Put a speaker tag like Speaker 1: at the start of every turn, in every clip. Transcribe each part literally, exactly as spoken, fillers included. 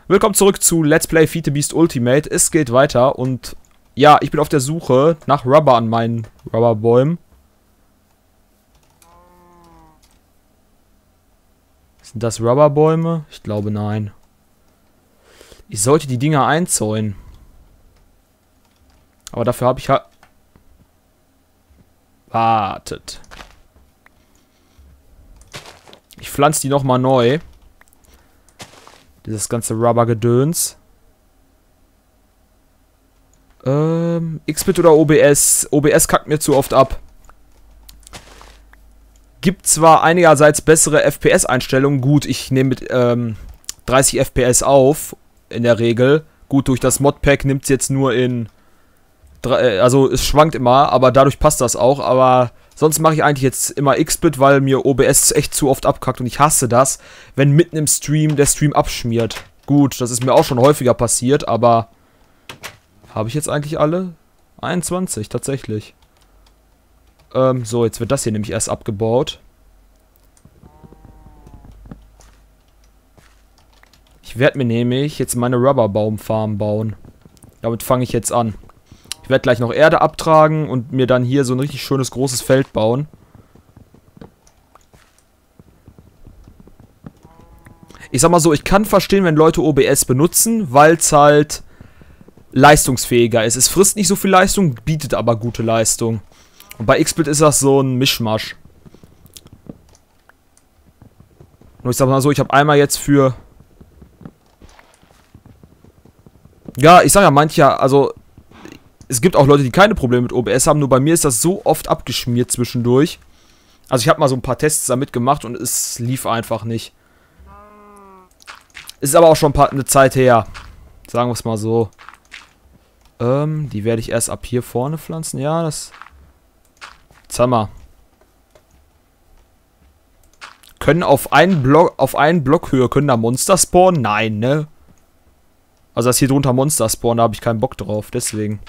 Speaker 1: Willkommen zurück zu Let's Play Feed the Beast Ultimate. Es geht weiter und ja, ich bin auf der Suche nach Rubber an meinen Rubberbäumen. Sind das Rubberbäume? Ich glaube nein. Ich sollte die Dinger einzäunen. Aber dafür habe ich halt... Wartet. Ich pflanze die nochmal neu. Dieses ganze Rubber-Gedöns. Ähm, X-Bit oder O B S? O B S kackt mir zu oft ab. Gibt zwar einigerseits bessere F P S-Einstellungen. Gut, ich nehme mit ähm, dreißig F P S auf, in der Regel. Gut, durch das Modpack nimmt es jetzt nur in... Also, es schwankt immer, aber dadurch passt das auch. Aber sonst mache ich eigentlich jetzt immer X-Bit, weil mir O B S echt zu oft abkackt. Und ich hasse das, wenn mitten im Stream der Stream abschmiert. Gut, das ist mir auch schon häufiger passiert, aber... Habe ich jetzt eigentlich alle? einundzwanzig, tatsächlich. Ähm, so, jetzt wird das hier nämlich erst abgebaut. Ich werde mir nämlich jetzt meine Rubberbaumfarm bauen. Damit fange ich jetzt an. Ich werde gleich noch Erde abtragen und mir dann hier so ein richtig schönes großes Feld bauen. Ich sag mal so, ich kann verstehen, wenn Leute O B S benutzen, weil es halt leistungsfähiger ist. Es frisst nicht so viel Leistung, bietet aber gute Leistung. Und bei X-Bit ist das so ein Mischmasch. Nur ich sag mal so, ich habe einmal jetzt für... Ja, ich sag ja mancher, also... Es gibt auch Leute, die keine Probleme mit O B S haben, nur bei mir ist das so oft abgeschmiert zwischendurch. Also ich habe mal so ein paar Tests damit gemacht und es lief einfach nicht. Ist aber auch schon ein paar, eine Zeit her. Sagen wir es mal so. Ähm, die werde ich erst ab hier vorne pflanzen. Ja, das... Jetzt haben wir. Können auf einen Block, auf einen Blockhöhe können da Monster spawnen? Nein, ne? Also dass hier drunter Monster spawnen, da habe ich keinen Bock drauf, deswegen.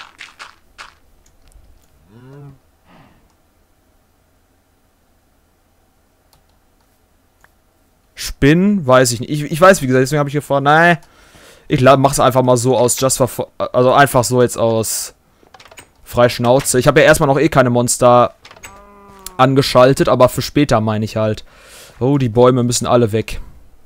Speaker 1: Spinnen, weiß ich nicht. Ich, ich weiß, wie gesagt, deswegen habe ich gefragt, nein, ich mach's einfach mal so aus, just for, also einfach so jetzt aus Freischnauze. Ich habe ja erstmal noch eh keine Monster angeschaltet, aber für später meine ich halt. Oh, die Bäume müssen alle weg.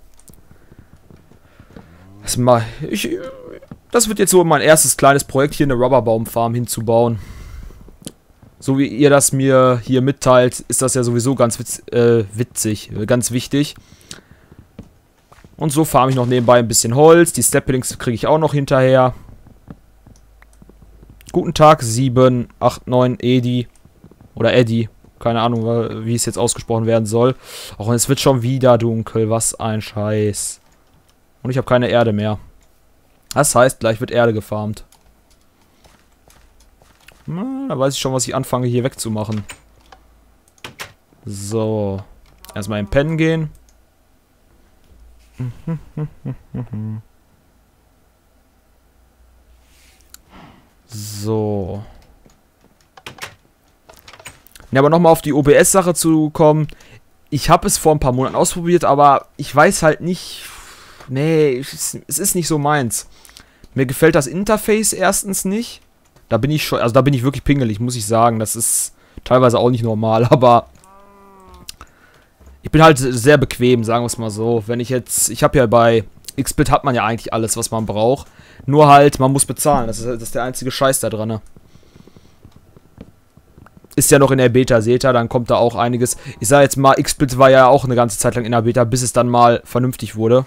Speaker 1: Das, mal, ich, das wird jetzt so mein erstes kleines Projekt, hier eine Rubberbaumfarm hinzubauen. So wie ihr das mir hier mitteilt, ist das ja sowieso ganz witz, äh, witzig, ganz wichtig. Und so farme ich noch nebenbei ein bisschen Holz. Die Steppings kriege ich auch noch hinterher. Guten Tag, sieben, acht, neun, Edi. Oder Eddie. Keine Ahnung, wie es jetzt ausgesprochen werden soll. Auch es wird schon wieder dunkel. Was ein Scheiß. Und ich habe keine Erde mehr. Das heißt, gleich wird Erde gefarmt. Na, da weiß ich schon, was ich anfange hier wegzumachen. So. Erstmal in Pennen gehen. So. Ja, aber nochmal auf die O B S-Sache zu kommen. Ich habe es vor ein paar Monaten ausprobiert, aber ich weiß halt nicht... Nee, es ist nicht so meins. Mir gefällt das Interface erstens nicht. Da bin ich schon... Also da bin ich wirklich pingelig, muss ich sagen. Das ist teilweise auch nicht normal, aber... Ich bin halt sehr bequem, sagen wir es mal so. Wenn ich jetzt... Ich habe ja bei X-Bit hat man ja eigentlich alles, was man braucht. Nur halt, man muss bezahlen. Das ist, das ist der einzige Scheiß da dran. Ne? Ist ja noch in der Beta, seht ihr, dann kommt da auch einiges. Ich sage jetzt mal, X-Bit war ja auch eine ganze Zeit lang in der Beta, bis es dann mal vernünftig wurde.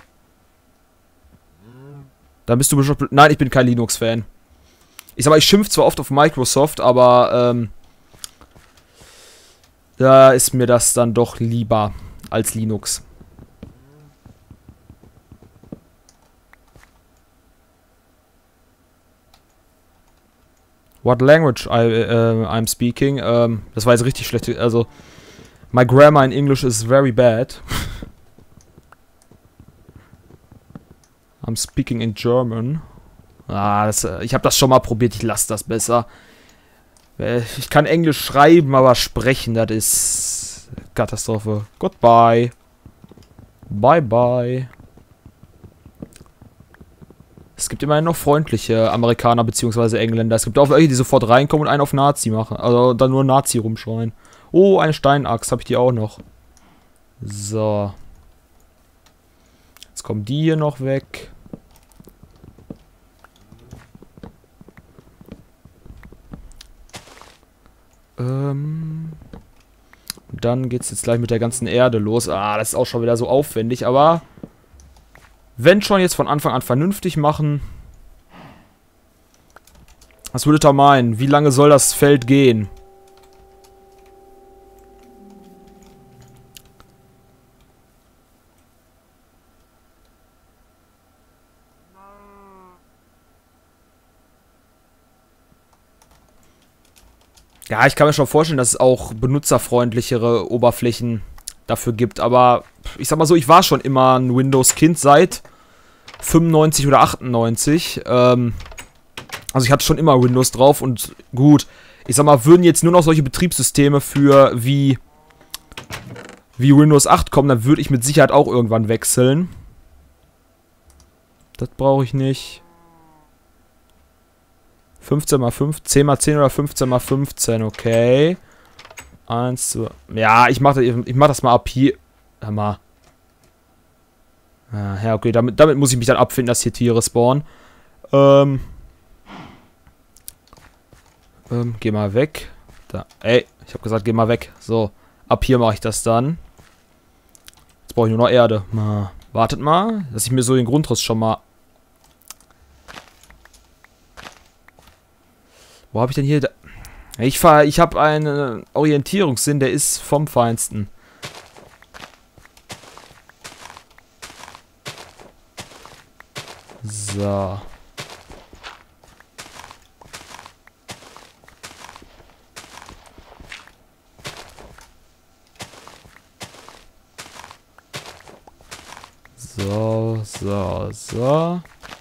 Speaker 1: Dann bist du bestimmt... Nein, ich bin kein Linux-Fan. Ich sag mal, ich schimpfe zwar oft auf Microsoft, aber ähm, da ist mir das dann doch lieber als Linux. What language I, uh, I'm speaking? Ähm, das war jetzt richtig schlecht. Also, my grammar in English is very bad. I'm speaking in German. Ah, das, ich habe das schon mal probiert. Ich lasse das besser. Ich kann Englisch schreiben, aber sprechen, das ist Katastrophe. Goodbye. Bye, bye. Es gibt immerhin noch freundliche Amerikaner bzw. Engländer. Es gibt auch welche, die sofort reinkommen und einen auf Nazi machen. Also dann nur Nazi rumschreien. Oh, eine Steinachs, habe ich die auch noch. So. Jetzt kommen die hier noch weg. Ähm... Dann geht es jetzt gleich mit der ganzen Erde los. Ah, das ist auch schon wieder so aufwendig, aber wenn schon jetzt von Anfang an vernünftig machen. Was würdet ihr meinen? Wie lange soll das Feld gehen? Ja, ich kann mir schon vorstellen, dass es auch benutzerfreundlichere Oberflächen dafür gibt. Aber ich sag mal so, ich war schon immer ein Windows-Kind seit fünfundneunzig oder achtundneunzig. Ähm, also ich hatte schon immer Windows drauf und gut. Ich sag mal, würden jetzt nur noch solche Betriebssysteme für wie, wie Windows acht kommen, dann würde ich mit Sicherheit auch irgendwann wechseln. Das brauche ich nicht. fünfzehn mal fünf, zehn mal zehn oder fünfzehn mal fünfzehn, okay. eins, zwei. Ja, ich mach das, ich mach das mal ab hier. Hör mal. Ja, okay, damit, damit muss ich mich dann abfinden, dass hier Tiere spawnen. Ähm. Ähm, geh mal weg. Da. Ey, ich hab gesagt, geh mal weg. So, ab hier mache ich das dann. Jetzt brauche ich nur noch Erde. Mal. Wartet mal, dass ich mir so den Grundriss schon mal... Wo habe ich denn hier... Da ich fahr, ich habe einen Orientierungssinn, der ist vom Feinsten. So. So, so, so.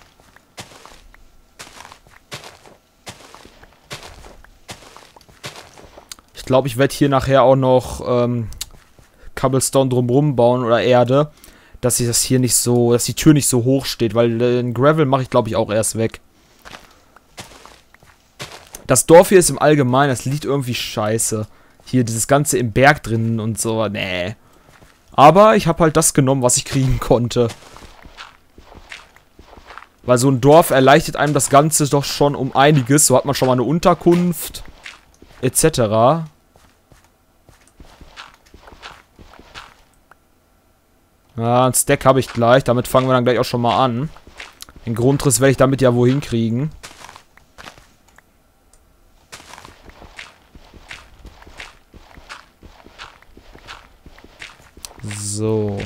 Speaker 1: Ich glaube, ich werde hier nachher auch noch ähm, Cobblestone drumrum bauen oder Erde, dass ich das hier nicht so, dass die Tür nicht so hoch steht, weil den Gravel mache ich, glaube ich, auch erst weg. Das Dorf hier ist im Allgemeinen, das liegt irgendwie scheiße. Hier dieses Ganze im Berg drin und so, nee. Aber ich habe halt das genommen, was ich kriegen konnte. Weil so ein Dorf erleichtert einem das Ganze doch schon um einiges. So hat man schon mal eine Unterkunft, et cetera. Ja, ein Stack habe ich gleich. Damit fangen wir dann gleich auch schon mal an. Den Grundriss werde ich damit ja wohin kriegen. So.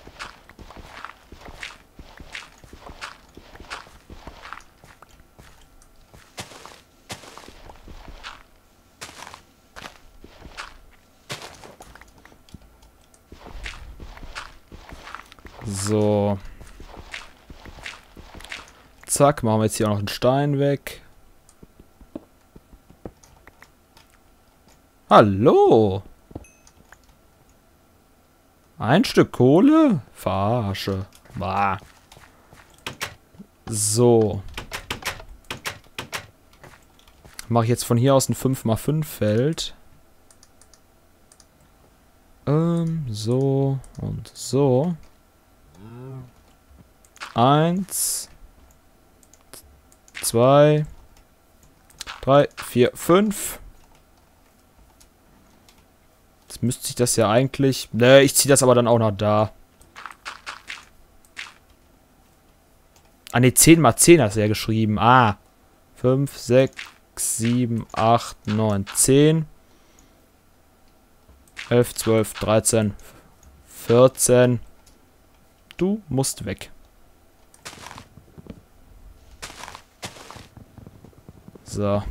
Speaker 1: So. Zack, machen wir jetzt hier auch noch einen Stein weg. Hallo. Ein Stück Kohle? Verarsche. Bah. So. Mache ich jetzt von hier aus ein fünf mal fünf Feld. Ähm, so und so. Eins. Zwei. Drei, vier, fünf. Jetzt müsste ich das ja eigentlich... Ne, ich ziehe das aber dann auch noch da. Ah, ne, zehn mal zehn hast du ja geschrieben. Ah. fünf, sechs, sieben, acht, neun, zehn. elf, zwölf, dreizehn, vierzehn. Du musst weg. So.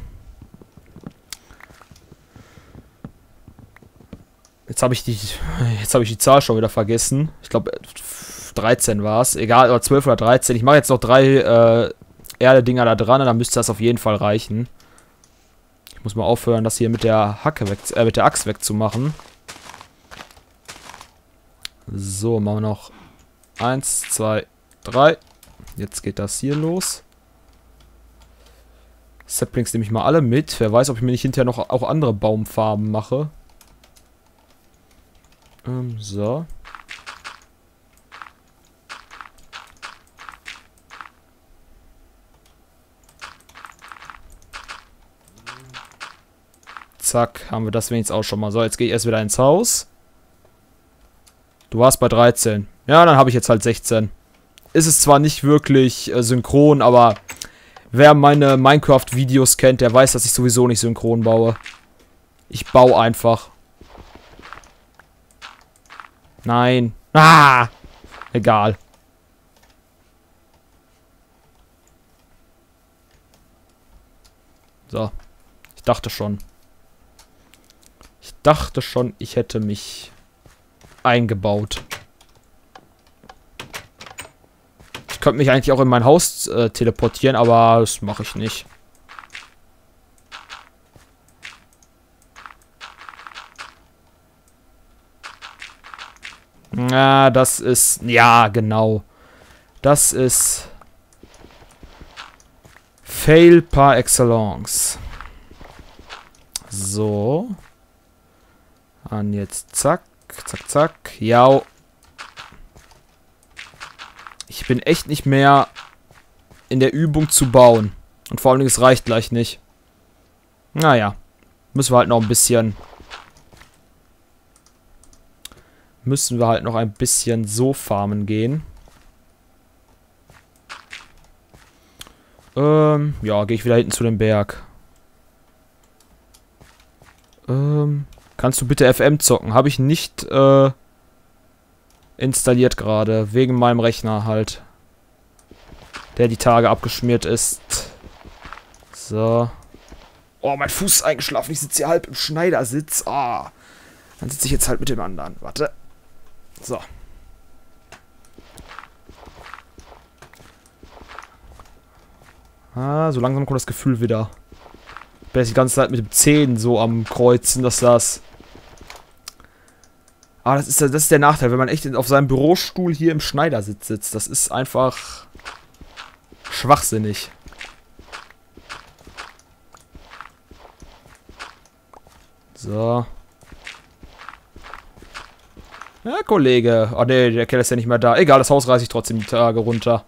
Speaker 1: Jetzt habe ich die jetzt habe ich die Zahl schon wieder vergessen. Ich glaube dreizehn war es. Egal, oder zwölf oder dreizehn. Ich mache jetzt noch drei äh, Erde-Dinger da dran und dann müsste das auf jeden Fall reichen. Ich muss mal aufhören, das hier mit der Hacke weg, äh, mit der Axt wegzumachen. So, machen wir noch eins, zwei, drei. Jetzt geht das hier los. Saplings nehme ich mal alle mit. Wer weiß, ob ich mir nicht hinterher noch auch andere Baumfarben mache. Ähm, so. Zack, haben wir das wenigstens auch schon mal. So, jetzt gehe ich erst wieder ins Haus. Du warst bei dreizehn. Ja, dann habe ich jetzt halt sechzehn. Ist es zwar nicht wirklich äh, synchron, aber wer meine Minecraft-Videos kennt, der weiß, dass ich sowieso nicht synchron baue. Ich baue einfach. Nein. Ah! Egal. So. Ich dachte schon. Ich dachte schon, ich hätte mich eingebaut. Ich könnte mich eigentlich auch in mein Haus äh, teleportieren, aber das mache ich nicht. Ja, das ist... Ja, genau. Das ist... Fail par excellence. So. Und jetzt zack, zack, zack. Ja. Ich bin echt nicht mehr in der Übung zu bauen. Und vor allen Dingen, es reicht gleich nicht. Naja. Müssen wir halt noch ein bisschen... Müssen wir halt noch ein bisschen so farmen gehen. Ähm, ja, gehe ich wieder hinten zu dem Berg. Ähm, kannst du bitte F M zocken? Habe ich nicht, äh, installiert gerade. Wegen meinem Rechner halt. Der die Tage abgeschmiert ist. So. Oh, mein Fuß ist eingeschlafen. Ich sitze hier halb im Schneidersitz. Ah. Dann sitze ich jetzt halt mit dem anderen. Warte. So. Ah, so langsam kommt das Gefühl wieder. Ich bin jetzt die ganze Zeit mit dem Zehen so am Kreuzen, dass das... Ah, das ist, das ist der Nachteil, wenn man echt auf seinem Bürostuhl hier im Schneidersitz sitzt. Das ist einfach... schwachsinnig. So. Ja, Kollege. Oh ne, der Keller ist ja nicht mehr da. Egal, das Haus reiße ich trotzdem die Tage runter.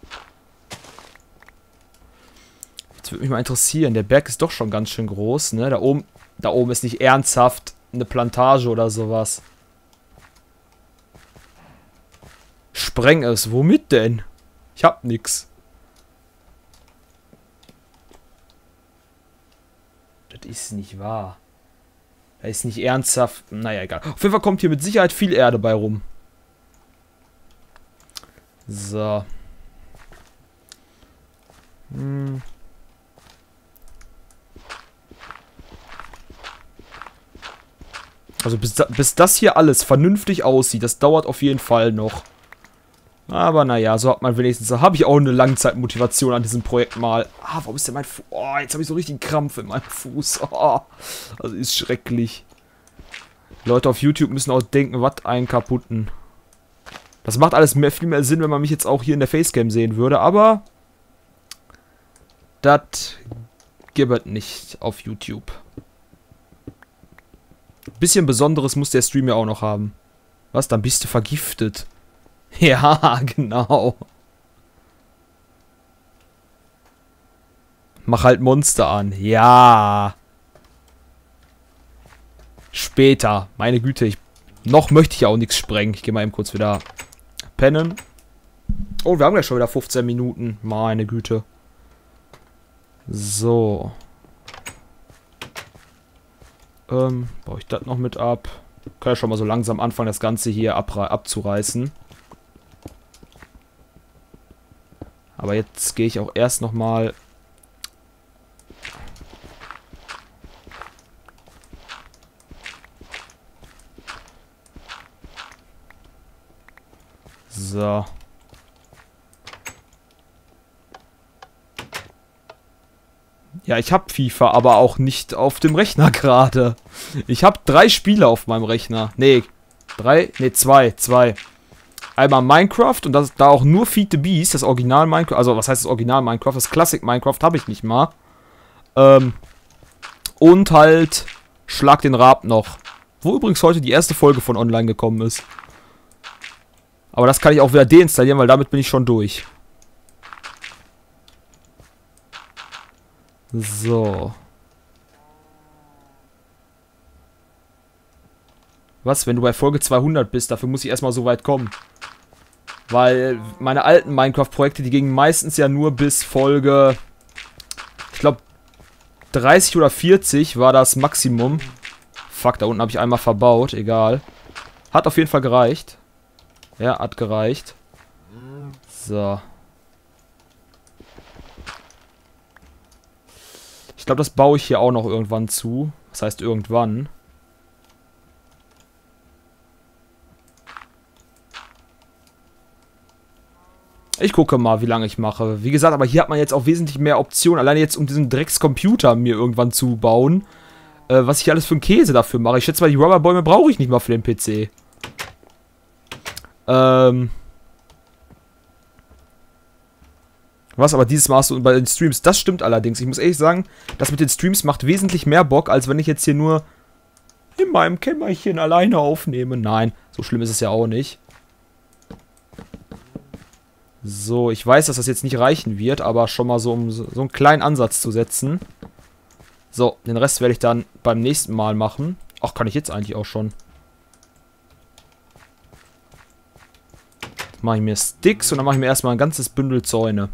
Speaker 1: Jetzt würde mich mal interessieren. Der Berg ist doch schon ganz schön groß, ne? Da oben, da oben ist nicht ernsthaft eine Plantage oder sowas. Spreng es. Womit denn? Ich hab nix. Das ist nicht wahr. Da ist nicht ernsthaft... Naja, egal. Auf jeden Fall kommt hier mit Sicherheit viel Erde bei rum. So. Hm. Also bis, da, bis das hier alles vernünftig aussieht, das dauert auf jeden Fall noch. Aber naja, so hat man wenigstens... So habe ich auch eine Langzeitmotivation an diesem Projekt mal. Ah, warum ist denn mein Fuß... Oh, jetzt habe ich so richtig einen Krampf in meinem Fuß. Oh, das ist schrecklich. Leute auf YouTube müssen auch denken, was einen kaputten. Das macht alles mehr, viel mehr Sinn, wenn man mich jetzt auch hier in der Facecam sehen würde, aber... Das gibt es nicht auf YouTube. Ein bisschen Besonderes muss der Stream ja auch noch haben. Was? Dann bist du vergiftet. Ja, genau. Mach halt Monster an. Ja. Später. Meine Güte, ich... Noch möchte ich ja auch nichts sprengen. Ich gehe mal eben kurz wieder pennen. Oh, wir haben ja schon wieder fünfzehn Minuten. Meine Güte. So. Ähm, baue ich das noch mit ab. Kann ja schon mal so langsam anfangen, das Ganze hier abzureißen. Aber jetzt gehe ich auch erst nochmal... So. Ja, ich habe FIFA, aber auch nicht auf dem Rechner gerade. Ich habe drei Spiele auf meinem Rechner. Nee, drei? Nee, zwei. Zwei. Einmal Minecraft und das ist da auch nur Feed the Beast, das Original Minecraft. Also, was heißt das Original Minecraft? Das Classic Minecraft habe ich nicht mal. Ähm, und halt Schlag den Raab noch. Wo übrigens heute die erste Folge von online gekommen ist. Aber das kann ich auch wieder deinstallieren, weil damit bin ich schon durch. So. Was, wenn du bei Folge zweihundert bist? Dafür muss ich erstmal so weit kommen. Weil meine alten Minecraft-Projekte, die gingen meistens ja nur bis Folge... Ich glaube, dreißig oder vierzig war das Maximum. Fuck, da unten habe ich einmal verbaut. Egal. Hat auf jeden Fall gereicht. Ja, hat gereicht. So. Ich glaube, das baue ich hier auch noch irgendwann zu. Das heißt irgendwann. Ich gucke mal, wie lange ich mache. Wie gesagt, aber hier hat man jetzt auch wesentlich mehr Optionen. Alleine jetzt, um diesen Dreckscomputer mir irgendwann zu bauen. Äh, was ich alles für einen Käse dafür mache. Ich schätze mal, die Rubberbäume brauche ich nicht mal für den P C. Ähm. Was, aber dieses Mal hast du bei den Streams, das stimmt allerdings. Ich muss ehrlich sagen, das mit den Streams macht wesentlich mehr Bock, als wenn ich jetzt hier nur in meinem Kämmerchen alleine aufnehme. Nein, so schlimm ist es ja auch nicht. So, ich weiß, dass das jetzt nicht reichen wird, aber schon mal so, um so einen kleinen Ansatz zu setzen. So, den Rest werde ich dann beim nächsten Mal machen. Ach, kann ich jetzt eigentlich auch schon. Jetzt mache ich mir Sticks und dann mache ich mir erstmal ein ganzes Bündel Zäune.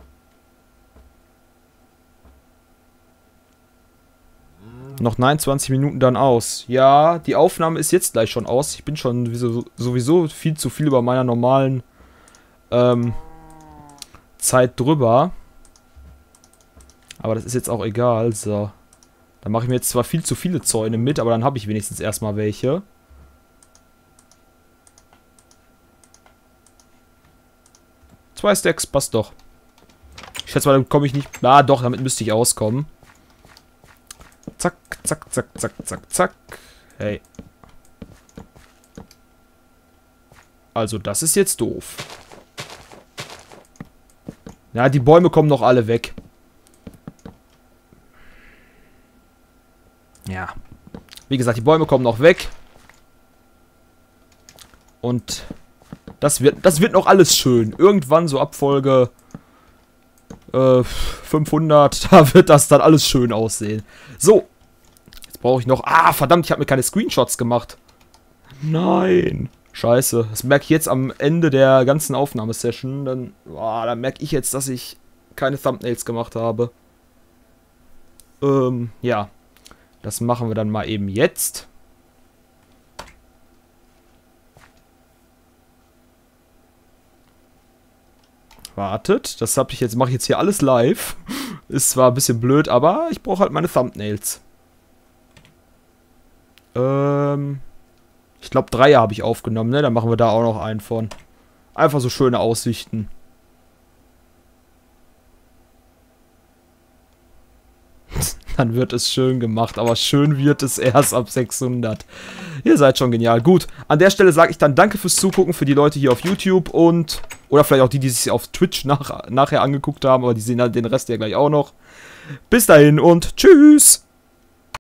Speaker 1: Noch neunundzwanzig Minuten dann aus. Ja, die Aufnahme ist jetzt gleich schon aus. Ich bin schon sowieso, sowieso viel zu viel über meiner normalen ähm, Zeit drüber. Aber das ist jetzt auch egal. So. Dann mache ich mir jetzt zwar viel zu viele Zäune mit, aber dann habe ich wenigstens erstmal welche. Zwei Stacks, passt doch. Ich schätze mal, damit komme ich nicht... Ah, doch, damit müsste ich auskommen. Zack, zack, zack, zack, zack, zack. Hey. Also, das ist jetzt doof. Ja, die Bäume kommen noch alle weg. Ja. Wie gesagt, die Bäume kommen noch weg. Und das wird, das wird noch alles schön. Irgendwann so ab Folge äh, fünfhundert, da wird das dann alles schön aussehen. So. Jetzt brauche ich noch... Ah, verdammt, ich habe mir keine Screenshots gemacht. Nein. Scheiße. Das merke ich jetzt am Ende der ganzen Aufnahmesession. Dann, oh, dann merke ich jetzt, dass ich keine Thumbnails gemacht habe. Ähm, ja. Das machen wir dann mal eben jetzt. Wartet, das habe ich jetzt, mache ich jetzt hier alles live. Ist zwar ein bisschen blöd, aber ich brauche halt meine Thumbnails. Ähm, ich glaube Dreier habe ich aufgenommen, ne? Dann machen wir da auch noch einen von. Einfach so schöne Aussichten. Dann wird es schön gemacht, aber schön wird es erst ab sechshundert. Ihr seid schon genial. Gut, an der Stelle sage ich dann danke fürs Zugucken für die Leute hier auf YouTube und... Oder vielleicht auch die, die sich auf Twitch nach, nachher angeguckt haben, aber die sehen halt den Rest ja gleich auch noch. Bis dahin und tschüss!